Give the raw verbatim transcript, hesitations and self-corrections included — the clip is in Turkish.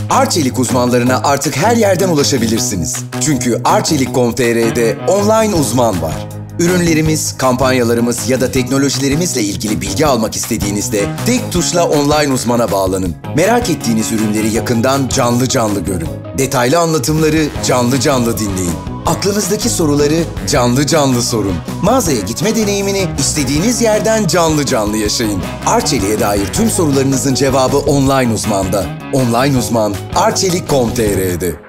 Arçelik uzmanlarına artık her yerden ulaşabilirsiniz. Çünkü arçelik nokta com nokta tr'de online uzman var. Ürünlerimiz, kampanyalarımız ya da teknolojilerimizle ilgili bilgi almak istediğinizde tek tuşla online uzmana bağlanın. Merak ettiğiniz ürünleri yakından canlı canlı görün. Detaylı anlatımları canlı canlı dinleyin. Aklınızdaki soruları canlı canlı sorun. Mağazaya gitme deneyimini istediğiniz yerden canlı canlı yaşayın. Arçelik'e dair tüm sorularınızın cevabı online uzmanda. Online uzman arçelik nokta com nokta tr'de.